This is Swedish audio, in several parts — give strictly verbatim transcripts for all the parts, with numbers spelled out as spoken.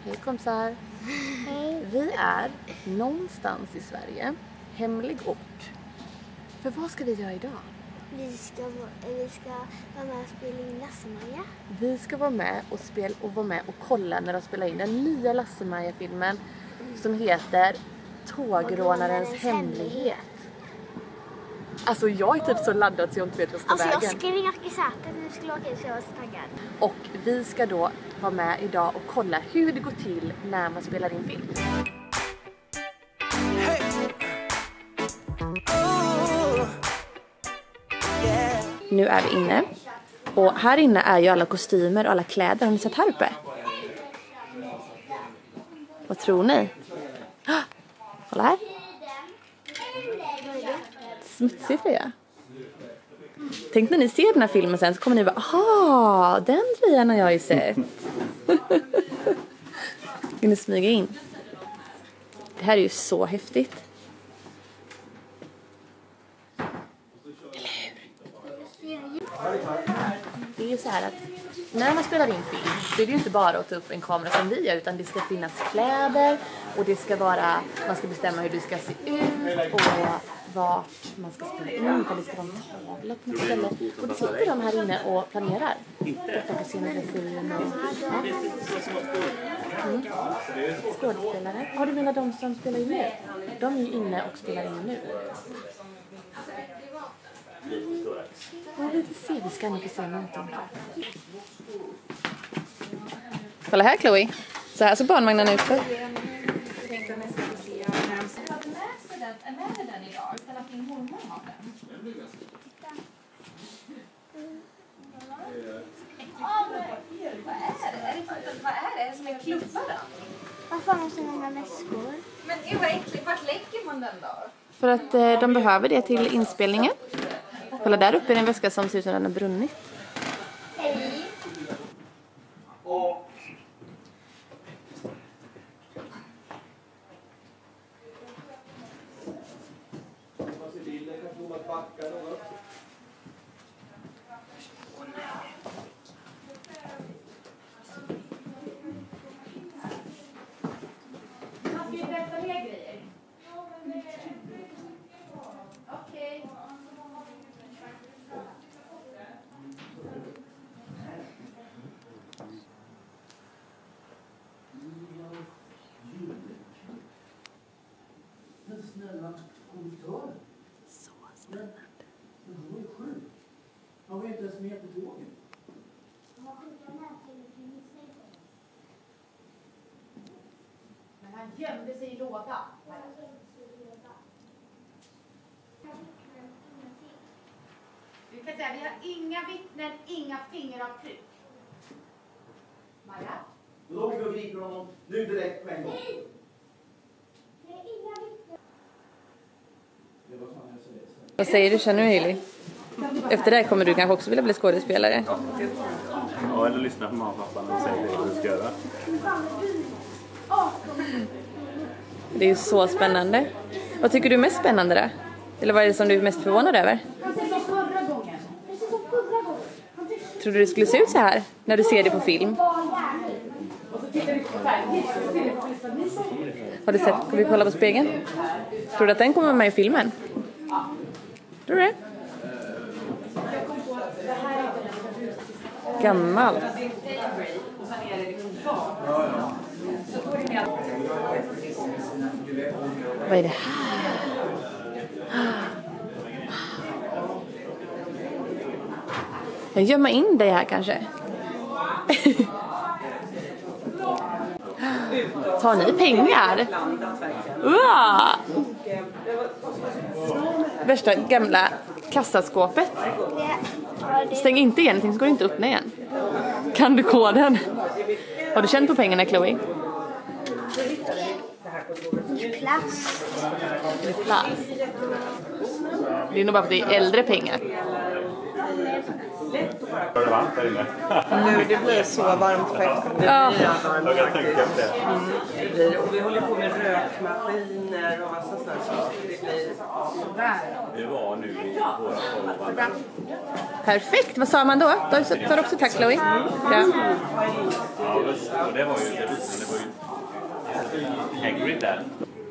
Hej kompisar. Hej. Vi är någonstans i Sverige. Hemlig ort. För vad ska vi göra idag? Vi ska, vi ska vara med och spela in Lasse-Maja. Vi ska vara med och, spela, och vara med och kolla när de spelar in den nya Lasse-Maja-filmen som heter Tågrånarens hemlighet. Alltså jag är typ så laddad så jag inte vet vad Alltså vägen. jag skrek i sätet när vi skulle åka ut så jag var så taggad. Och vi ska då vara med idag och kolla hur det går till när man spelar in film. Hey. Oh. Yeah. Nu är vi inne. Och här inne är ju alla kostymer och alla kläder. Har ni sett här uppe? Vad tror ni? Ah, kolla här. Smutsig tröja. Tänk när ni ser den här filmen sen så kommer ni bara, aha, den tröjan har jag ju sett. Vill ni smyga in? Det här är ju så häftigt. Eller hur? Det är ju så här att när man spelar in film så är det ju inte bara att ta upp en kamera som vi gör, utan det ska finnas kläder och det ska vara, man ska bestämma hur det ska se ut och vart man ska spela in, för det ska vara en tavla på något ställe. Och det sitter de här inne och planerar. Borta på scenografin och ja. Mm. Skådespelare. Ja, du menar de som spelar in nu? De är ju inne och spelar in nu. Ja, vi får se. Vi ska inte få se någonting. Kolla här, Chloe. Så här så barnvagnen ut för. Är med den idag, utan att din mormor har den. Vad är det? Är det, vad är det? Är det som en klubba då? Varför har man så många väskor? Men det var äckligt. Vart lägger man den då? För att eh, de behöver det till inspelningen. Kolla, där uppe är en väska som ser ut som den har brunnit. Hej. Okej. Så spännande. Han var ju sjuk. Han var ju inte ens med på tåget. Men han gömde sig i lådan. Vi kan säga, vi har inga vittnen, inga fingeravtryck. Maja? Då åker vi och griper honom nu direkt på en gång. Vad säger du, känner du Hailey? Efter det här kommer du kanske också vilja bli skådespelare. Ja, eller lyssna på mamma och pappa när de säger vad du ska göra. Det är ju så spännande. Vad tycker du är mest spännande då? Eller vad är det som du är mest förvånad över? Tror du det skulle se ut så här när du ser det på film? Har du sett? Ska vi kolla på spegeln? Tror du att den kommer med i filmen? Tror du det? Gammal. Vad är det här? Jag gömmer in dig här kanske. Tar ni pengar? Uah! Värsta gamla kassaskåpet. Stäng inte igen, så går det inte öppna igen. Kan du koden? Har du känt på pengarna, Chloe? Plast. Det är plast. Det är nog bara för att det är äldre pengar. Var det varmt där inne? Nu, det blir så varmt på eftermiddagen. Ja. Jag kan tänka mig det. Mm, det blir, och vi håller på med rökmaskiner och massa sådär. Så det blir sådär. Vi var nu i våra torvar. Perfekt, vad sa man då? Då tar du också tack, Chloe. Ja. Ja, och det var ju det visade, det var ju Hagrid där.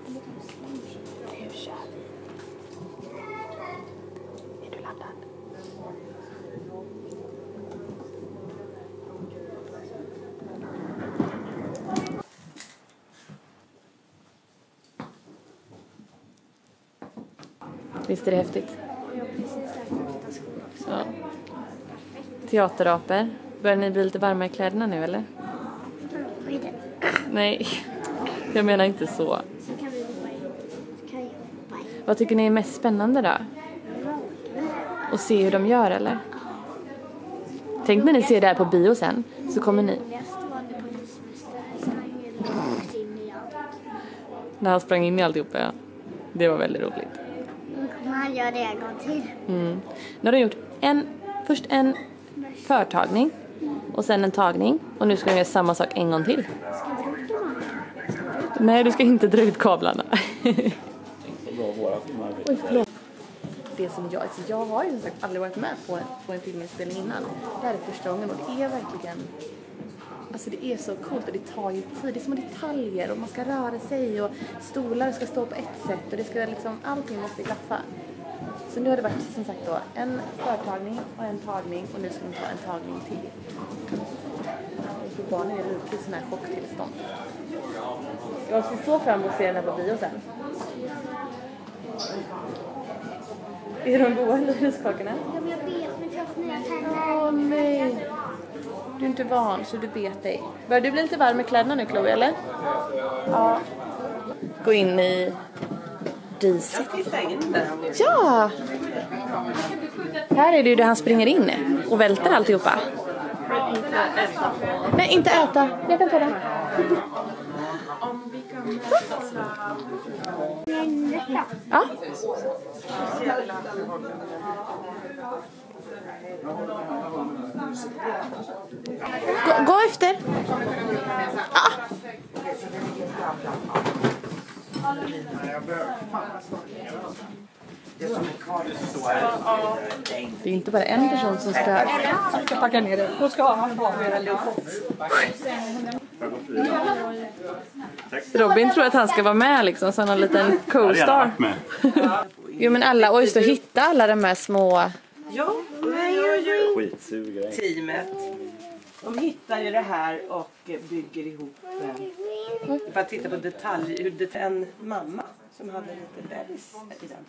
Visst är det häftigt? Jag har precis lärt mig skolan också. Ja. Teateraper. Börjar ni bli lite varma i kläderna nu, eller? Vad är det? Nej, jag menar inte så. Så kan vi hoppa in. Så kan jag hoppa in. Vad tycker ni är mest spännande då? Och se hur de gör, eller? Tänk när ni ser det här på bio sen, så kommer ni... Roligast var det på ismästare. Sprang rakt in i allt. När han sprang in i alltihopa, ja. Det var väldigt roligt. Man gör det en gång till. Mm. Nu har de gjort en, först en förtagning och sen en tagning. Och nu ska de göra samma sak en gång till. Ska vi dra ut dem andra? Nej, du ska inte dra ut kablarna. Bra våra filmer. Oj, förlåt. Det som jag, alltså jag har ju som sagt aldrig varit med på en, på en filminspelning innan. Det här är första gången och det är verkligen... Alltså det är så coolt och det tar ju tid. Det är små detaljer och man ska röra sig och stolar ska stå på ett sätt och det ska liksom, allting måste klaffa. Så nu har det varit som sagt då en förtagning och en tagning och nu ska de ta en tagning till. För barnen är lite i sån här chocktillstånd. Jag ser så fram emot att se den här på bio sen. Är de goda eller huskakorna? Ja, men jag vet, men jag får nya tänder. Åh nej. Du är inte van så du vet dig. Börjar du bli lite varm med kläderna nu, Chloe, eller? Ja. Gå in i diset. Ja! Här är det ju där han springer in och välter alltihopa. Nej, inte äta. Jag kan ta den. Ja. Gå, gå efter. Ah. Det är inte bara en person som ska, ska packa ner det. Då ska han ha mer luft. Robin tror att han ska vara med liksom, som en liten co-star. Jo men alla, oj så hitta alla de här små... Ja, nej, jag ju Skitsugare. teamet. De hittar ju det här och bygger ihop. För att titta på detalj. Hur det är en mamma som hade lite bebis i den.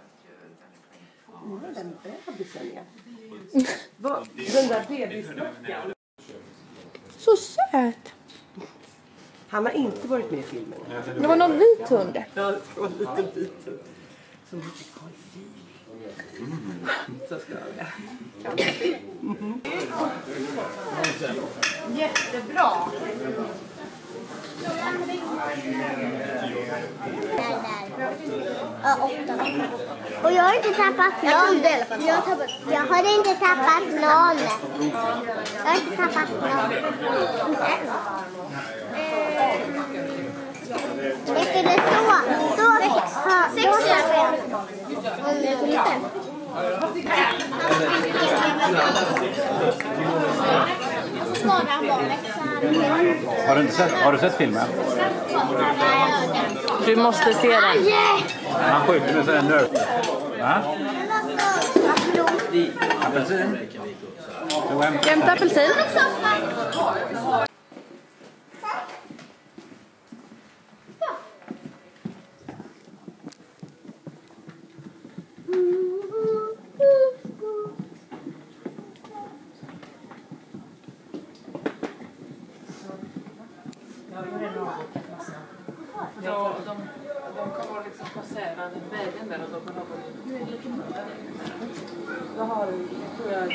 Ja, den bebisen igen. Den där bebisdockan. Så söt. Han har inte varit med i filmen. Det var någon vit hund. Ja, det var en liten bit. Som heter Carl Phil. Mm. Så ska jag. Mm. Jättebra. Ja, åtta. Och jag har inte tappat någon. Jag har, tappat, jag har inte tappat någon. Jag har inte tappat någon. Vet du det så? Så ha, sex år. Det är för lite. Har du inte sett, har du sett filmen? Du måste se den. Han skjuter med sån nerf. Va? Apelsin. Jämta apelsin. Ja, de, de kommer liksom passera vägen där och då kommer de... Nu är det lite mörkt. Då har du, tror jag,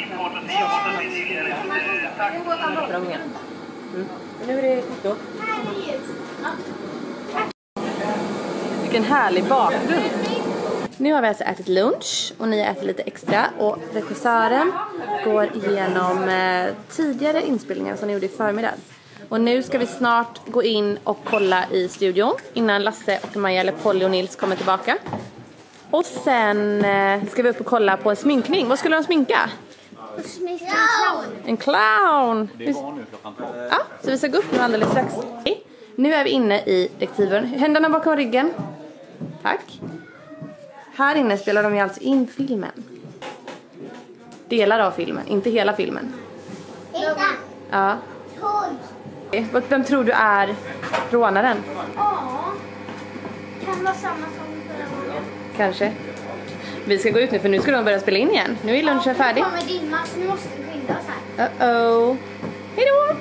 fram igen. Mm. Nu är det kvitto. Vilken härlig bakgrund. Nu har vi alltså ätit lunch och ni har ätit lite extra. Och regissören går igenom eh, tidigare inspelningar som ni gjorde i förmiddags. Och nu ska vi snart gå in och kolla i studion innan Lasse och Maja eller Polly och Nils kommer tillbaka. Och sen eh, ska vi upp och kolla på en sminkning. Vad skulle de sminka? Sminka en clown. En clown! Det var nu klockan tolv. Ja, så vi ska gå upp nu alldeles strax. Okej. Nu är vi inne i detektiven. Händerna bakom ryggen. Tack. Här inne spelar de ju alltså in filmen. Delar av filmen, inte hela filmen. Titta. Ja. Tog. Vem tror du är rånaren? Ja. Kan vara samma som förra gången. Kanske. Vi ska gå ut nu för nu ska de börja spela in igen. Nu är lunchen färdig. Nu kommer dimma så nu måste vi skynda oss här. Uh-oh. Hej då!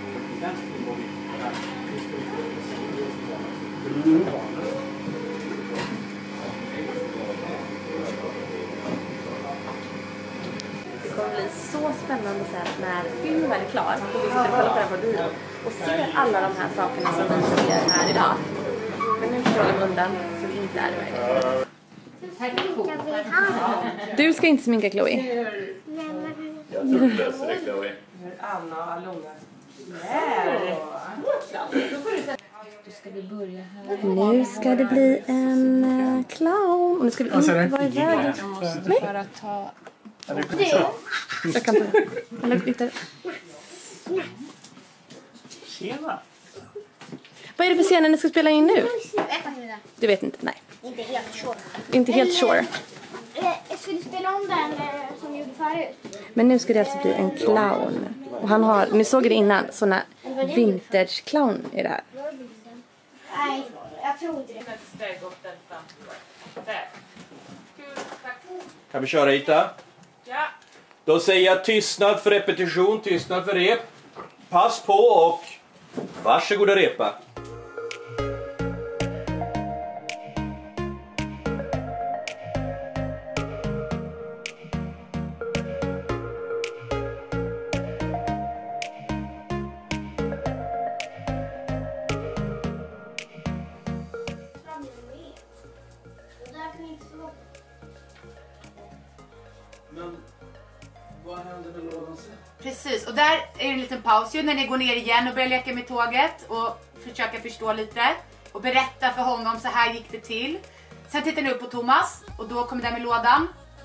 Det kommer bli så spännande sen när filmen är klar och vi sitter och kollar på den på bio och ser alla de här sakerna som vi ser här idag. Men nu står de undan så vi inte är det. Sminkar vi här. Du ska inte sminka Chloe. Jag upplöser det, Chloe. Anna och Alona. Nej. Nu ska det bli en uh, clown. Och nu ska vi inte vara i vägen. Nej. Bara ta... Jag kan ta. Eller lite. Tjena. Vad är det för scener ni ska spela in nu? Du vet inte, nej. Inte helt sure. Inte helt sure. Jag skulle spela om den eh, som vi gjorde förut. Men nu ska det alltså bli en clown. Och han har, ni såg det innan, såna vintage clown i det här. Nej, jag tror inte det. Kan vi köra Ita? Ja. Då säger jag tystnad för repetition, tystnad för rep. Pass på och varsågoda repa. Men vad händer med lådan sen? Precis, och där är det en liten paus ju när ni går ner igen och börjar leka med tåget och försöka förstå lite och berätta för honom så här gick det till. Sen tittar ni upp på Thomas och då kommer det med lådan.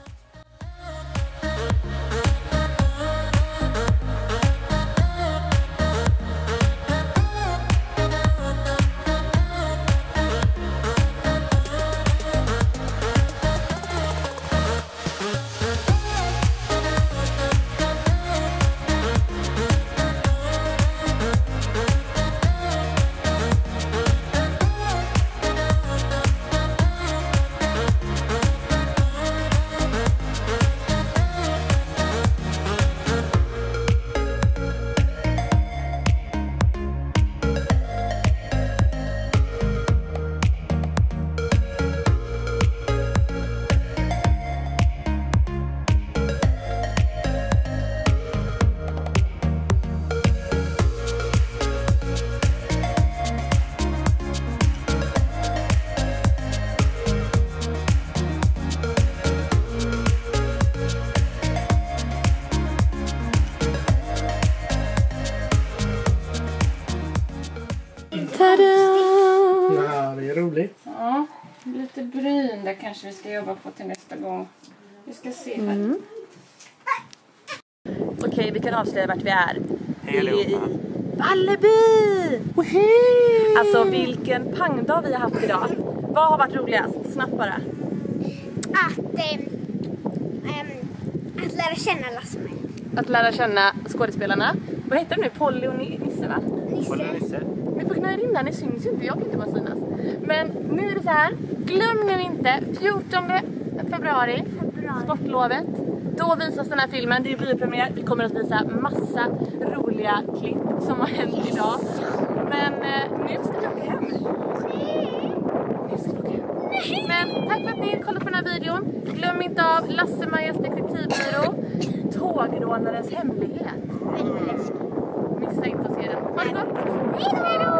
Tada! Ja, det är roligt. Ja, lite bryn där kanske vi ska jobba på till nästa gång. Vi ska se här. Mm. Okej, vi kan avslöja vart vi är. Vi är i Valleby! Woho! Alltså vilken pangdag vi har haft idag. Vad har varit roligast? Snabbt bara. Att, eh, ehm, att lära känna Lasse. Att lära känna skådespelarna. Vad heter de nu? Polly och Nisse, va? Nisse. Ni får knöja in där, ni syns inte, jag kan inte bara synas. Men nu är det så här, glöm nu inte, fjortonde februari, sportlovet. Då visas den här filmen, det är biopremiär. Vi kommer att visa massa roliga klipp som har hänt idag. Men eh, nu ska vi åka hem. Nu ska vi åka hem. Men tack för att ni kollade på den här videon. Glöm inte av Lasse Majas detektivbyrå. Tågrånarens hemlighet. Missa inte att se den. Ha det gott. Hej då!